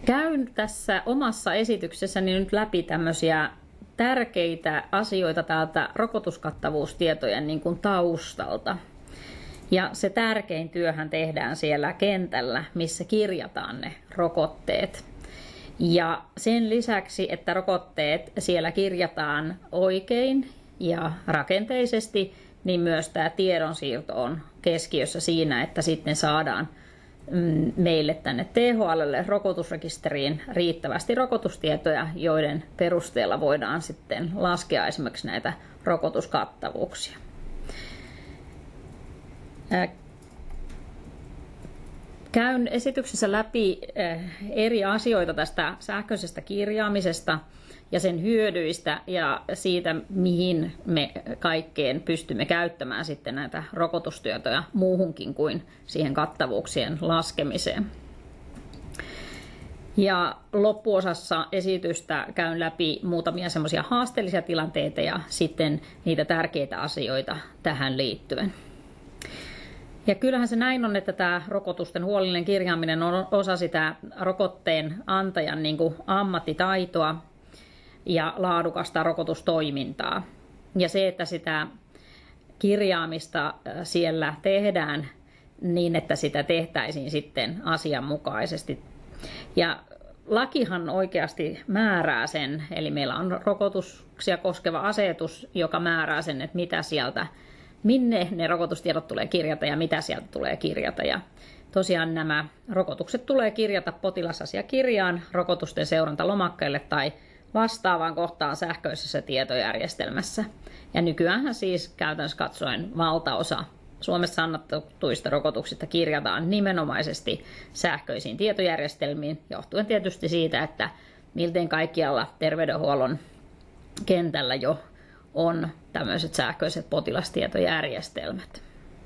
Käyn tässä omassa esityksessäni nyt läpi tämmöisiä tärkeitä asioita täältä rokotuskattavuustietojen niin kuin taustalta. Ja se tärkein työhän tehdään siellä kentällä, missä kirjataan ne rokotteet. Ja sen lisäksi, että rokotteet siellä kirjataan oikein ja rakenteisesti, niin myös tämä tiedonsiirto on keskiössä siinä, että sitten saadaan meille tänne THL:lle rokotusrekisteriin riittävästi rokotustietoja, joiden perusteella voidaan sitten laskea esimerkiksi näitä rokotuskattavuuksia. Käyn esityksessä läpi eri asioita tästä sähköisestä kirjaamisesta ja sen hyödyistä ja siitä, mihin me kaikkeen pystymme käyttämään sitten näitä rokotustietoja muuhunkin kuin siihen kattavuuksien laskemiseen. Ja loppuosassa esitystä käyn läpi muutamia semmoisia haasteellisia tilanteita ja sitten niitä tärkeitä asioita tähän liittyen. Ja kyllähän se näin on, että tämä rokotusten huolellinen kirjaaminen on osa sitä rokotteen antajan niin kuin ammattitaitoa ja laadukasta rokotustoimintaa. Ja se, että sitä kirjaamista siellä tehdään niin, että sitä tehtäisiin sitten asianmukaisesti. Ja lakihan oikeasti määrää sen, eli meillä on rokotuksia koskeva asetus, joka määrää sen, että mitä sieltä, minne ne rokotustiedot tulee kirjata ja mitä sieltä tulee kirjata. Ja tosiaan nämä rokotukset tulee kirjata potilasasiakirjaan, rokotusten seurantalomakkeelle tai vastaavaan kohtaan sähköisessä tietojärjestelmässä. Ja nykyäänhän siis käytännössä katsoen valtaosa Suomessa annettuista rokotuksista kirjataan nimenomaisesti sähköisiin tietojärjestelmiin, johtuen tietysti siitä, että miltei kaikkialla terveydenhuollon kentällä jo on tämmöiset sähköiset potilastietojärjestelmät.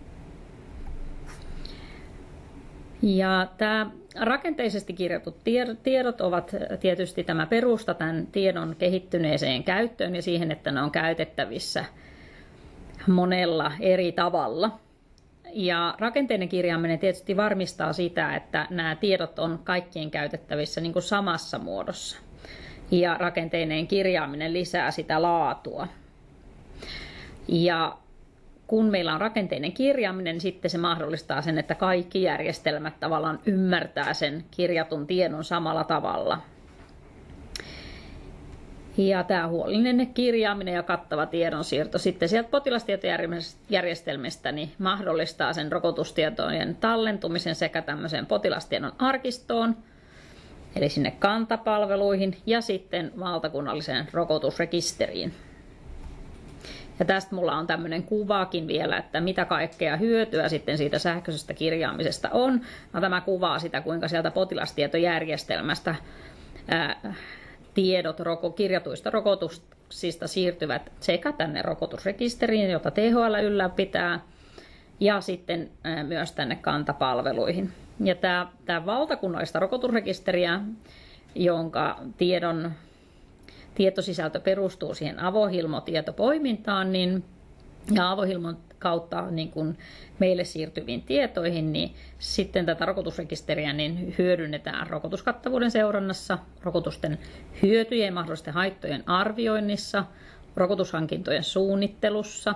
Ja tämä rakenteisesti kirjatut tiedot ovat tietysti tämä perusta tämän tiedon kehittyneeseen käyttöön ja siihen, että ne on käytettävissä monella eri tavalla. Ja rakenteinen kirjaaminen tietysti varmistaa sitä, että nämä tiedot on kaikkien käytettävissä niin kuin samassa muodossa. Ja rakenteinen kirjaaminen lisää sitä laatua. Ja kun meillä on rakenteinen kirjaaminen, niin sitten se mahdollistaa sen, että kaikki järjestelmät tavallaan ymmärtää sen kirjatun tiedon samalla tavalla. Ja tämä huolellinen kirjaaminen ja kattava tiedonsiirto sitten sieltä potilastietojärjestelmistä niin mahdollistaa sen rokotustietojen tallentumisen sekä tämmöiseen potilastiedon arkistoon, eli sinne kantapalveluihin ja sitten valtakunnalliseen rokotusrekisteriin. Ja tästä mulla on tämmöinen kuvakin vielä, että mitä kaikkea hyötyä sitten siitä sähköisestä kirjaamisesta on. No, tämä kuvaa sitä, kuinka sieltä potilastietojärjestelmästä tiedot kirjatuista rokotuksista siirtyvät sekä tänne rokotusrekisteriin, jota THL ylläpitää, ja sitten myös tänne kantapalveluihin. Ja tämä valtakunnallista rokotusrekisteriä, jonka tietosisältö perustuu siihen avohilmotietopoimintaan, niin, ja avohilmon kautta niin kun meille siirtyviin tietoihin, niin sitten tätä rokotusrekisteriä niin hyödynnetään rokotuskattavuuden seurannassa, rokotusten hyötyjen ja mahdollisten haittojen arvioinnissa, rokotushankintojen suunnittelussa.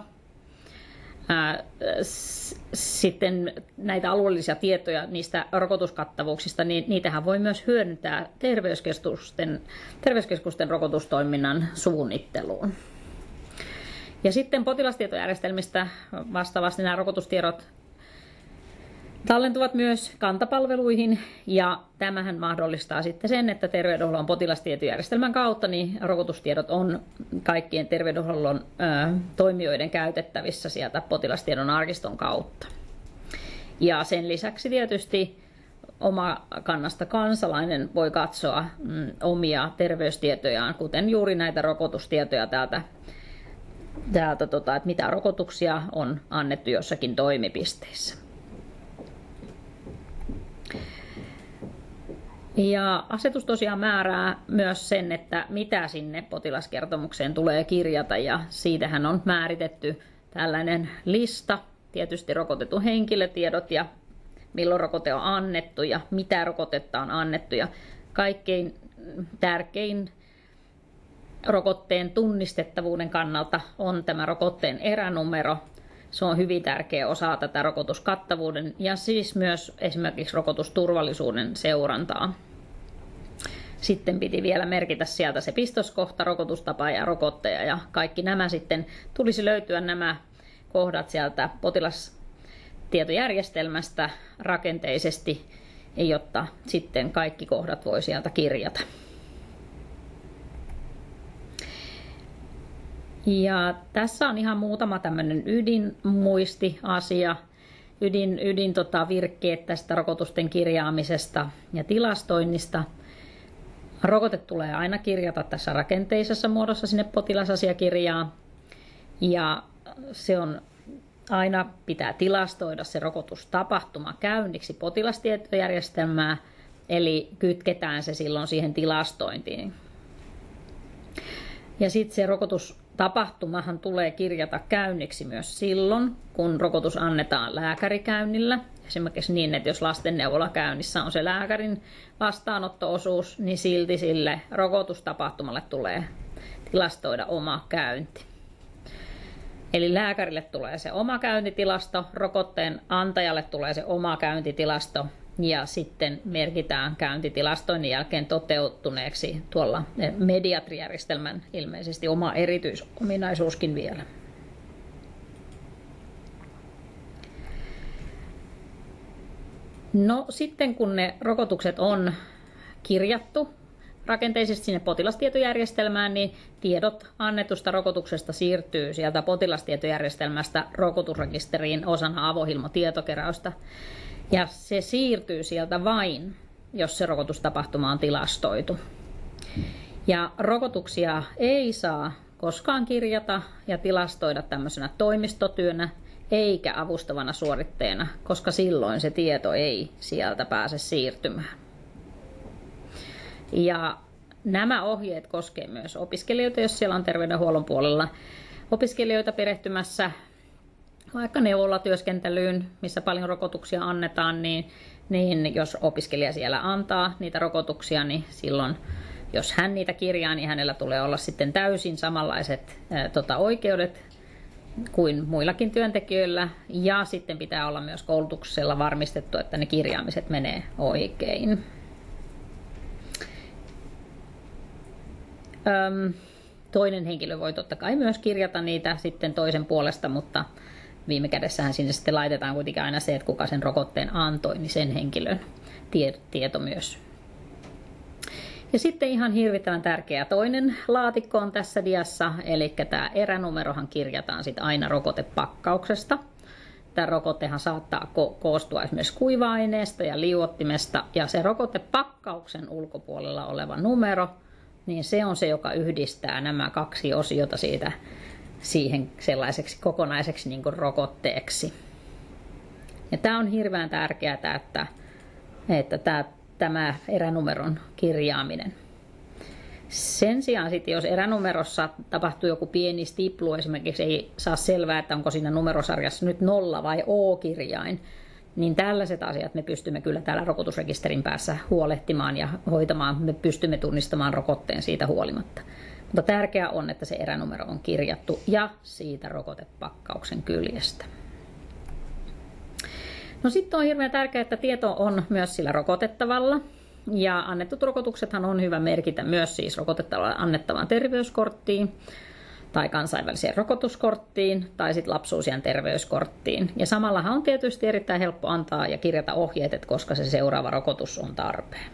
Sitten näitä alueellisia tietoja niistä rokotuskattavuuksista, niin niitähän voi myös hyödyntää terveyskeskusten rokotustoiminnan suunnitteluun. Ja sitten potilastietojärjestelmistä vastaavasti nämä rokotustiedot tallentuvat myös kantapalveluihin, ja tämähän mahdollistaa sitten sen, että terveydenhuollon potilastietojärjestelmän kautta niin rokotustiedot on kaikkien terveydenhuollon toimijoiden käytettävissä sieltä potilastiedon arkiston kautta. Ja sen lisäksi tietysti omakannasta kansalainen voi katsoa omia terveystietojaan, kuten juuri näitä rokotustietoja täältä että mitä rokotuksia on annettu jossakin toimipisteissä. Ja asetus tosiaan määrää myös sen, että mitä sinne potilaskertomukseen tulee kirjata, ja siitähän on määritetty tällainen lista, tietysti rokotetun henkilötiedot ja milloin rokote on annettu ja mitä rokotetta on annettu, ja kaikkein tärkein rokotteen tunnistettavuuden kannalta on tämä rokotteen eränumero. Se on hyvin tärkeä osa tätä rokotuskattavuuden ja siis myös esimerkiksi rokotusturvallisuuden seurantaa. Sitten piti vielä merkitä sieltä se pistoskohta, rokotustapa ja rokottaja ja kaikki nämä sitten tulisi löytyä nämä kohdat sieltä potilastietojärjestelmästä rakenteisesti, jotta sitten kaikki kohdat voi sieltä kirjata. Ja tässä on ihan muutama tämmöinen ydinmuistiasia, virkkeet tästä rokotusten kirjaamisesta ja tilastoinnista. Rokote tulee aina kirjata tässä rakenteisessa muodossa sinne potilasasiakirjaan ja se on aina pitää tilastoida se rokotustapahtuma käynniksi potilastietojärjestelmää, eli kytketään se silloin siihen tilastointiin. Ja sitten se rokotustapahtumahan tulee kirjata käynniksi myös silloin, kun rokotus annetaan lääkärikäynnillä. Esimerkiksi niin, että jos lastenneuvola käynnissä on se lääkärin vastaanotto-osuus, niin silti sille rokotustapahtumalle tulee tilastoida oma käynti. Eli lääkärille tulee se oma käyntitilasto, rokotteen antajalle tulee se oma käyntitilasto ja sitten merkitään käyntitilastoinnin jälkeen toteutuneeksi tuolla Mediatri-järjestelmän ilmeisesti oma erityisominaisuuskin vielä. No sitten kun ne rokotukset on kirjattu rakenteisesti sinne potilastietojärjestelmään, niin tiedot annetusta rokotuksesta siirtyy sieltä potilastietojärjestelmästä rokotusrekisteriin osana avohilmotietokeräystä. Ja se siirtyy sieltä vain, jos se rokotustapahtuma on tilastoitu. Ja rokotuksia ei saa koskaan kirjata ja tilastoida tämmöisenä toimistotyönä eikä avustavana suoritteena, koska silloin se tieto ei sieltä pääse siirtymään. Ja nämä ohjeet koskevat myös opiskelijoita, jos siellä on terveydenhuollon puolella opiskelijoita perehtymässä vaikka neuvolatyöskentelyyn, missä paljon rokotuksia annetaan, niin jos opiskelija siellä antaa niitä rokotuksia, niin silloin jos hän niitä kirjaa, niin hänellä tulee olla sitten täysin samanlaiset oikeudet kuin muillakin työntekijöillä. Ja sitten pitää olla myös koulutuksella varmistettu, että ne kirjaamiset menee oikein. Toinen henkilö voi totta kai myös kirjata niitä sitten toisen puolesta, mutta viime kädessähän sinne sitten laitetaan kuitenkin aina se, että kuka sen rokotteen antoi, niin sen henkilön tieto myös. Ja sitten ihan hirvittävän tärkeä toinen laatikko on tässä diassa, eli tämä eränumerohan kirjataan sitten aina rokotepakkauksesta. Tämä rokotehan saattaa koostua esimerkiksi kuiva-aineesta ja liuottimesta, ja se rokotepakkauksen ulkopuolella oleva numero, niin se on se, joka yhdistää nämä kaksi osiota siitä siihen sellaiseksi kokonaiseksi niin kuin rokotteeksi. Ja tämä on hirveän tärkeää, että tämä eränumeron kirjaaminen. Sen sijaan sitten, jos eränumerossa tapahtuu joku pieni stiplu, esimerkiksi ei saa selvää, että onko siinä numerosarjassa nyt 0 vai O-kirjain, niin tällaiset asiat me pystymme kyllä täällä rokotusrekisterin päässä huolehtimaan ja hoitamaan. Me pystymme tunnistamaan rokotteen siitä huolimatta. Mutta tärkeää on, että se eränumero on kirjattu ja siitä rokotepakkauksen kyljestä. No sitten on hirveän tärkeää, että tieto on myös sillä rokotettavalla. Ja annetut rokotuksethan on hyvä merkitä myös siis rokotettavalla annettavaan terveyskorttiin tai kansainväliseen rokotuskorttiin tai sitten lapsuusien terveyskorttiin. Ja samallahan on tietysti erittäin helppo antaa ja kirjata ohjeet, että koska se seuraava rokotus on tarpeen.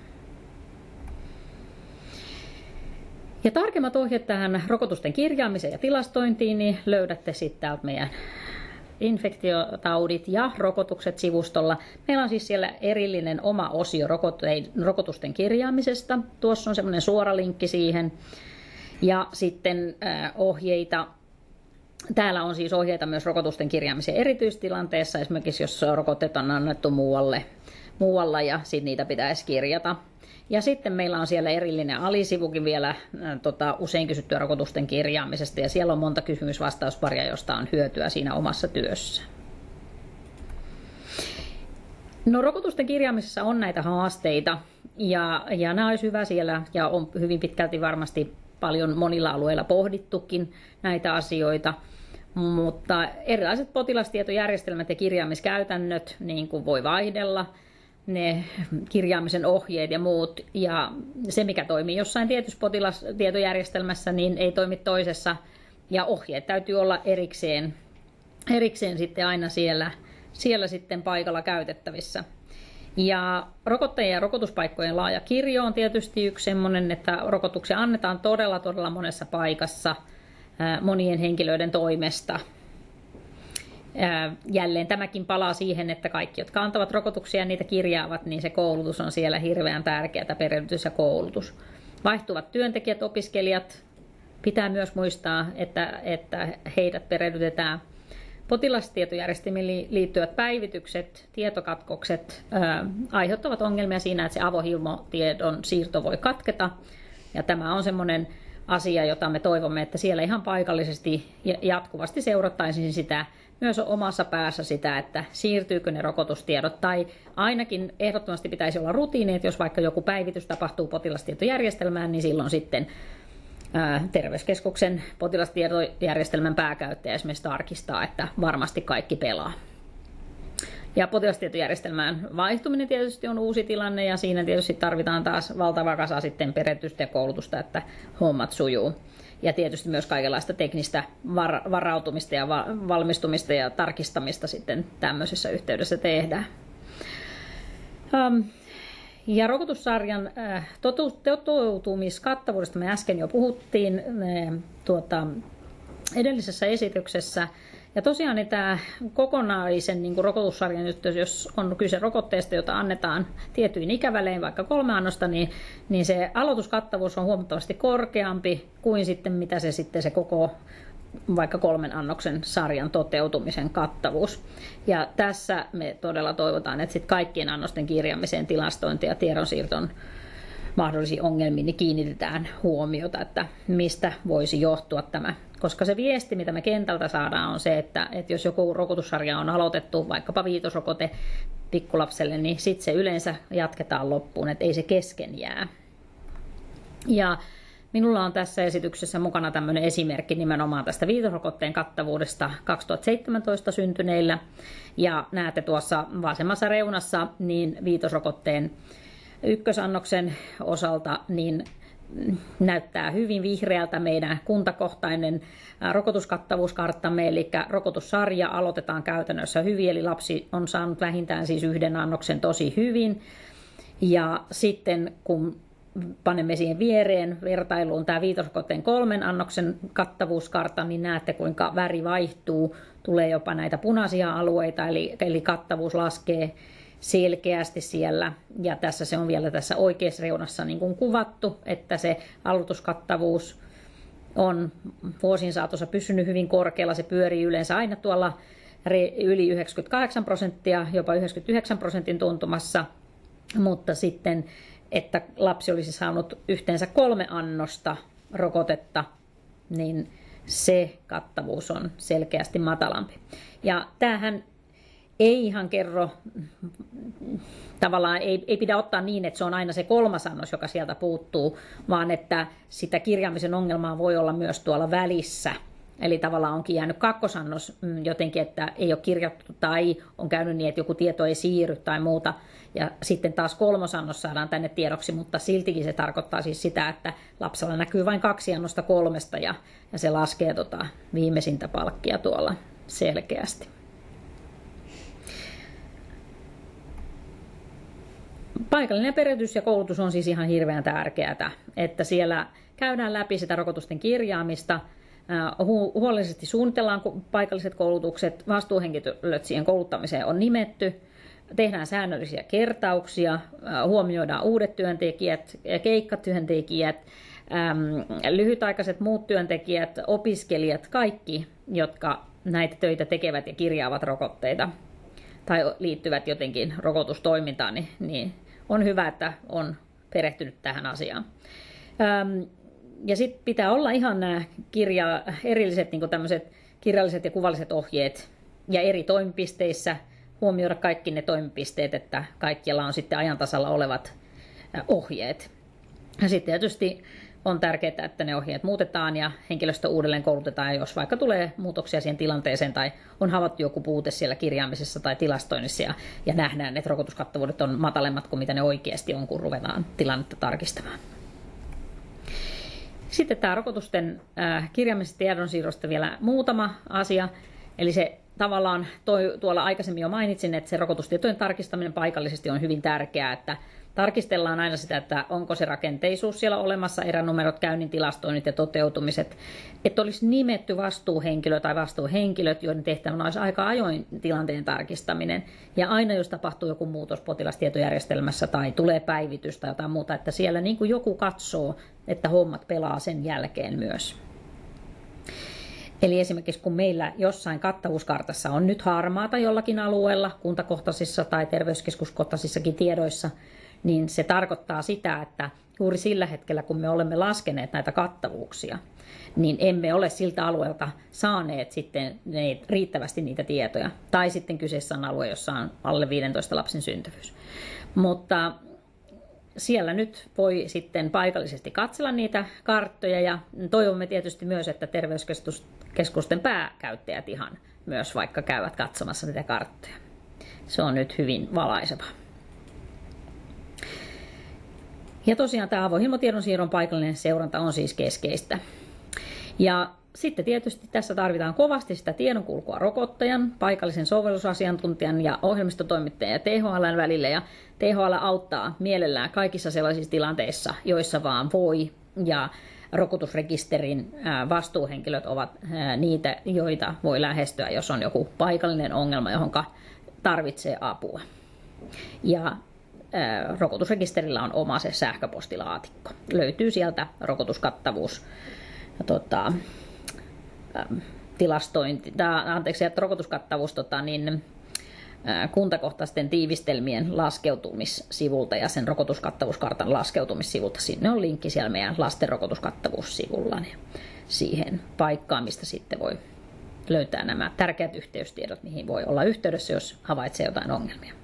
Ja tarkemmat ohjeet tähän rokotusten kirjaamiseen ja tilastointiin niin löydätte sitten täältä meidän infektiotaudit ja rokotukset sivustolla. Meillä on siis siellä erillinen oma osio rokotusten kirjaamisesta. Tuossa on semmoinen suora linkki siihen. Ja sitten ohjeita. Täällä on siis ohjeita myös rokotusten kirjaamisen erityistilanteessa. Esimerkiksi jos rokotteet on annettu muualla ja sitten niitä pitäisi kirjata. Ja sitten meillä on siellä erillinen alisivukin vielä usein kysyttyä rokotusten kirjaamisesta. Ja siellä on monta kysymys-vastausparia, josta on hyötyä siinä omassa työssä. No, rokotusten kirjaamisessa on näitä haasteita ja nämä olisi hyvä siellä ja on hyvin pitkälti varmasti paljon monilla alueilla pohdittukin näitä asioita, mutta erilaiset potilastietojärjestelmät ja kirjaamiskäytännöt niin kuin voi vaihdella, ne kirjaamisen ohjeet ja muut, ja se mikä toimii jossain tietyssä potilastietojärjestelmässä, niin ei toimi toisessa, ja ohjeet täytyy olla erikseen sitten aina siellä sitten paikalla käytettävissä. Ja rokottajien ja rokotuspaikkojen laaja kirjo on tietysti yksi sellainen, että rokotuksia annetaan todella monessa paikassa monien henkilöiden toimesta. Jälleen tämäkin palaa siihen, että kaikki, jotka antavat rokotuksia ja niitä kirjaavat, niin se koulutus on siellä hirveän tärkeää, perehdytys ja koulutus. Vaihtuvat työntekijät, opiskelijat, pitää myös muistaa, että heidät perehdytetään. Potilastietojärjestelmiin liittyvät päivitykset, tietokatkokset aiheuttavat ongelmia siinä, että se avohilmotiedon siirto voi katketa. Ja tämä on semmoinen asia, jota me toivomme, että siellä ihan paikallisesti jatkuvasti seurattaisiin sitä myös omassa päässä sitä, että siirtyykö ne rokotustiedot. Tai ainakin ehdottomasti pitäisi olla rutiini, että jos vaikka joku päivitys tapahtuu potilastietojärjestelmään, niin silloin sitten terveyskeskuksen potilastietojärjestelmän pääkäyttäjä esimerkiksi tarkistaa, että varmasti kaikki pelaa. Ja potilastietojärjestelmään vaihtuminen tietysti on uusi tilanne ja siinä tietysti tarvitaan taas valtava kasa sitten perehdytystä ja koulutusta, että hommat sujuu. Ja tietysti myös kaikenlaista teknistä varautumista ja valmistumista ja tarkistamista sitten tämmöisessä yhteydessä tehdään. Ja rokotussarjan toteutumiskattavuudesta me äsken jo puhuttiin edellisessä esityksessä. Ja tosiaan niin tämä kokonaisen niin kuin rokotussarjan yhteydessä, jos on kyse rokotteesta, jota annetaan tietyin ikävälein, vaikka 3 annosta, niin se aloituskattavuus on huomattavasti korkeampi kuin sitten mitä se koko vaikka 3 annoksen sarjan toteutumisen kattavuus. Ja tässä me todella toivotaan, että sitten kaikkien annosten kirjaamiseen, tilastointiin ja tiedonsiirton mahdollisiin ongelmiin niin kiinnitetään huomiota, että mistä voisi johtua tämä. Koska se viesti, mitä me kentältä saadaan, on se, että jos joku rokotussarja on aloitettu, vaikkapa viitosrokote pikkulapselle, niin sitten se yleensä jatketaan loppuun, että ei se kesken jää. Ja minulla on tässä esityksessä mukana tämmöinen esimerkki nimenomaan tästä viitosrokotteen kattavuudesta 2017 syntyneillä. Ja näette tuossa vasemmassa reunassa niin viitosrokotteen ykkösannoksen osalta niin näyttää hyvin vihreältä meidän kuntakohtainen rokotuskattavuuskarttamme, eli rokotussarja aloitetaan käytännössä hyvin, eli lapsi on saanut vähintään siis 1 annoksen tosi hyvin. Ja sitten kun panemme siihen viereen vertailuun tämä viitosrokotteen 3 annoksen kattavuuskartta, niin näette kuinka väri vaihtuu, tulee jopa näitä punaisia alueita, eli kattavuus laskee selkeästi siellä, ja tässä se on vielä tässä oikeassa reunassa niin kuin kuvattu, että se aloituskattavuus on vuosien saatossa pysynyt hyvin korkealla, se pyörii yleensä aina tuolla yli 98%, jopa 99% tuntumassa, mutta sitten, että lapsi olisi saanut yhteensä 3 annosta rokotetta, niin se kattavuus on selkeästi matalampi. Ja tämähän ei ihan kerro, tavallaan ei pidä ottaa niin, että se on aina se 3. annos, joka sieltä puuttuu, vaan että sitä kirjaamisen ongelmaa voi olla myös tuolla välissä. Eli tavallaan onkin jäänyt 2. annos jotenkin, että ei ole kirjattu tai on käynyt niin, että joku tieto ei siirry tai muuta. Ja sitten taas 3. annos saadaan tänne tiedoksi, mutta siltikin se tarkoittaa siis sitä, että lapsella näkyy vain 2 annosta 3 ja se laskee viimeisintä palkkia tuolla selkeästi. Paikallinen perehdytys ja koulutus on siis ihan hirveän tärkeää, että siellä käydään läpi sitä rokotusten kirjaamista, huolellisesti suunnitellaan paikalliset koulutukset, vastuuhenkilöt siihen kouluttamiseen on nimetty, tehdään säännöllisiä kertauksia, huomioidaan uudet työntekijät, keikkatyöntekijät, lyhytaikaiset muut työntekijät, opiskelijat, kaikki, jotka näitä töitä tekevät ja kirjaavat rokotteita tai liittyvät jotenkin rokotustoimintaan, niin on hyvä, että on perehtynyt tähän asiaan. Ja sitten pitää olla ihan nämä erilliset niin tämmöiset kirjalliset ja kuvalliset ohjeet ja eri toimipisteissä huomioida kaikki ne toimipisteet, että kaikkialla on sitten ajan tasalla olevat ohjeet. Ja sitten tietysti on tärkeää, että ne ohjeet muutetaan ja henkilöstö uudelleen koulutetaan, jos vaikka tulee muutoksia siihen tilanteeseen tai on havaittu joku puute siellä kirjaamisessa tai tilastoinnissa ja nähdään, että rokotuskattavuudet on matalemmat kuin mitä ne oikeasti on, kun ruvetaan tilannetta tarkistamaan. Sitten tämä rokotusten kirjaamisesta tiedonsiirrosta vielä muutama asia. Eli se tavallaan tuolla aikaisemmin jo mainitsin, että se rokotustietojen tarkistaminen paikallisesti on hyvin tärkeää, että tarkistellaan aina sitä, että onko se rakenteisuus siellä olemassa, eränumerot, käynnin tilastoinnit ja toteutumiset, että olisi nimetty vastuuhenkilö tai vastuuhenkilöt, joiden tehtävänä olisi aika ajoin tilanteen tarkistaminen. Ja aina jos tapahtuu joku muutos potilastietojärjestelmässä tai tulee päivitys tai jotain muuta, että siellä niin kuin joku katsoo, että hommat pelaa sen jälkeen myös. Eli esimerkiksi kun meillä jossain kattavuuskartassa on nyt harmaata jollakin alueella, kuntakohtaisissa tai terveyskeskuskohtaisissakin tiedoissa, niin se tarkoittaa sitä, että juuri sillä hetkellä, kun me olemme laskeneet näitä kattavuuksia, niin emme ole siltä alueelta saaneet sitten riittävästi niitä tietoja. Tai sitten kyseessä on alue, jossa on alle 15 lapsen syntyvyys. Mutta siellä nyt voi sitten paikallisesti katsella niitä karttoja ja toivomme tietysti myös, että terveyskeskusten pääkäyttäjät ihan myös vaikka käyvät katsomassa niitä karttoja. Se on nyt hyvin valaiseva. Ja tosiaan tämä avohimo-tiedonsiirron paikallinen seuranta on siis keskeistä. Ja sitten tietysti tässä tarvitaan kovasti sitä tiedonkulkua rokottajan, paikallisen sovellusasiantuntijan ja ohjelmistotoimittajan ja THL:n välillä. Ja THL auttaa mielellään kaikissa sellaisissa tilanteissa, joissa vaan voi. Ja rokotusrekisterin vastuuhenkilöt ovat niitä, joita voi lähestyä, jos on joku paikallinen ongelma, johon tarvitsee apua. Ja rokotusrekisterillä on oma se sähköpostilaatikko. Löytyy sieltä rokotuskattavuus rokotuskattavuus kuntakohtaisten tiivistelmien laskeutumissivulta ja sen rokotuskattavuuskartan laskeutumissivulta. Sinne on linkki siellä meidän lasten rokotuskattavuussivulla niin siihen paikkaan, mistä sitten voi löytää nämä tärkeät yhteystiedot, mihin voi olla yhteydessä, jos havaitsee jotain ongelmia.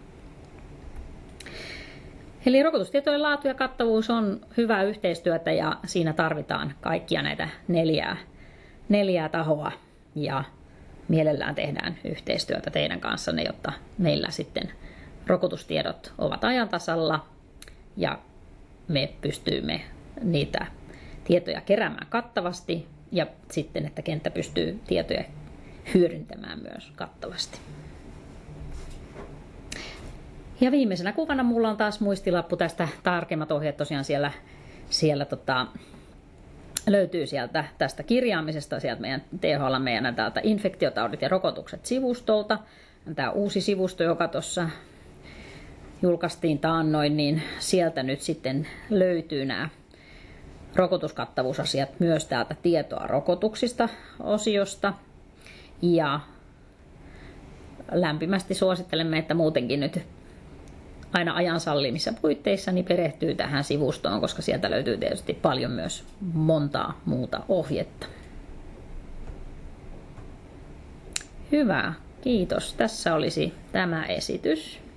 Eli rokotustietojen laatu ja kattavuus on hyvää yhteistyötä ja siinä tarvitaan kaikkia näitä neljää tahoa ja mielellään tehdään yhteistyötä teidän kanssanne, jotta meillä sitten rokotustiedot ovat ajan tasalla ja me pystymme niitä tietoja keräämään kattavasti ja sitten, että kenttä pystyy tietoja hyödyntämään myös kattavasti. Ja viimeisenä kuvana mulla on taas muistilappu tästä, tarkemmat ohjeet tosiaan siellä löytyy sieltä tästä kirjaamisesta, sieltä meidän THL, meidän täältä infektiotaudit ja rokotukset sivustolta. Tämä uusi sivusto, joka tuossa julkaistiin taannoin, niin sieltä nyt sitten löytyy nämä rokotuskattavuusasiat myös täältä tietoa rokotuksista osiosta. Ja lämpimästi suosittelemme, että muutenkin nyt aina ajan sallimissa puitteissa niin perehtyy tähän sivustoon, koska sieltä löytyy tietysti paljon myös montaa muuta ohjetta. Hyvä, kiitos. Tässä olisi tämä esitys.